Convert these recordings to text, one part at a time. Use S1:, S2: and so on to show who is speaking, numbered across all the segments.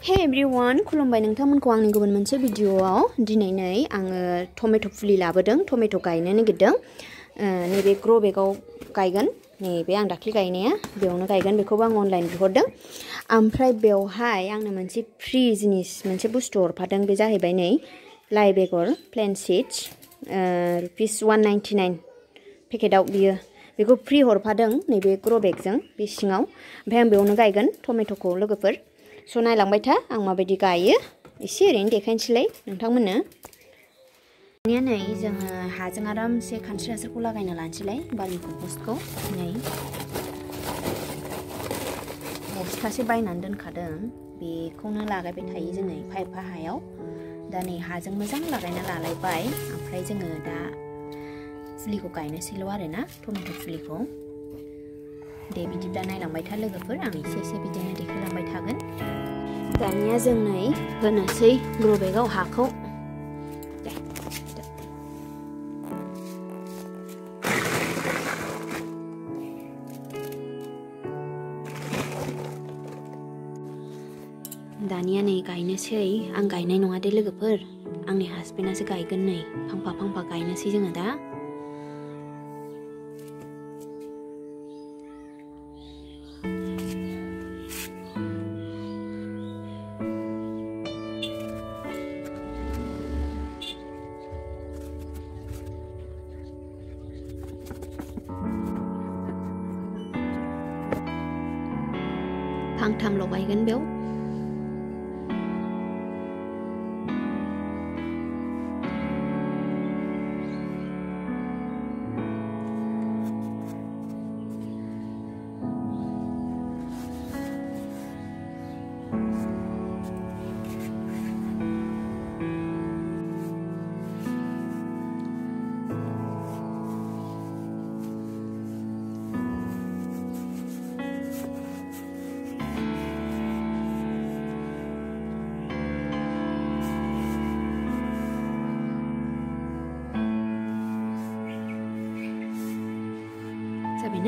S1: Hey everyone, खुलुमबाय नोंथांमोनखौ आंनि गुबुन मोनसे भिडिअआव दिनै आङो टमेट' फुलि लाबोदों टमेट' गायनो नागिरदों नैबे ग्र' बेगआव गायगोन नैबे आं दाख्लि गायनाया बेयावनो गायगोन बेखौबो आं अनलाइन बिहरदों ओमफ्राय बेवहाय आंनो मोनसे फ्रि जिनिस मोनसे बुस्थु हरफादों बे जाहैबाय नै लाइ बेगर प्लेन सीड्स रुपिस 199 पेकेटआव बेखौ फ्रि हरफादों नैबे ग्र' बेगजों बे सिङाव ओमफ्राय आं बेयावनो गायगोन टमेट'खौ लोगोफोर स' नायलांबाय था आं माबायदि गायो एसे ओरैनो देखायनोसैलाय नोंथांमोननो दानिया नै जोङो हाजों आरामसे खानस्रि हासारखौ लागायना लानोसैलाय बार्मि कम्पस्टखौ नै बस्थासे बायनानै दोनखादों बेखौनो लागायबाय थायो जोङो एफा एफा हायाव दा नै हाजों मोजां लागायना लालायबाय ओमफ्राय जोङो दा फुलिखौ गायनोसैल' आरोना टमेट' फुलिखौ दे बिदिब्ला नायलांबाय था लोगोफोर आं एसे बिदिनो देखायलांबाय थागोन दानिया जों नै होनोसै ग्र' बेगआव हाखौ दानिया नै गायनोसै आं गायनाय नङा दे लोगोफोर आंनि हासबेन्डआसो गायगोन नै फांफा गायनोसै जोङो दा फांथामल' गायगोन बेयाव जाबायना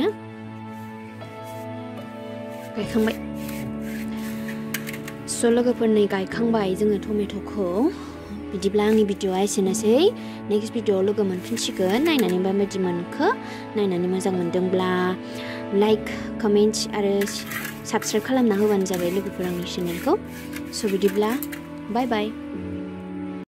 S1: गायखांबाय स' लोगोफोर नै गायखांबाय जोङो टमेट'खौ बिदिब्ला आंनि भिडिअआ एसेनोसै नेक्स्ट भिडिअआव लोगो मोनफिनसिगोन नायनानै माबायदि मोनखो नायनानै मोजां मोनदोंब्ला लाइक कमेन्ट आरो साबस्क्राइब खालामना होबानो जाबाय लोगोफोर आंनि चेनेलखौ स' बिदिब्ला बाय बाय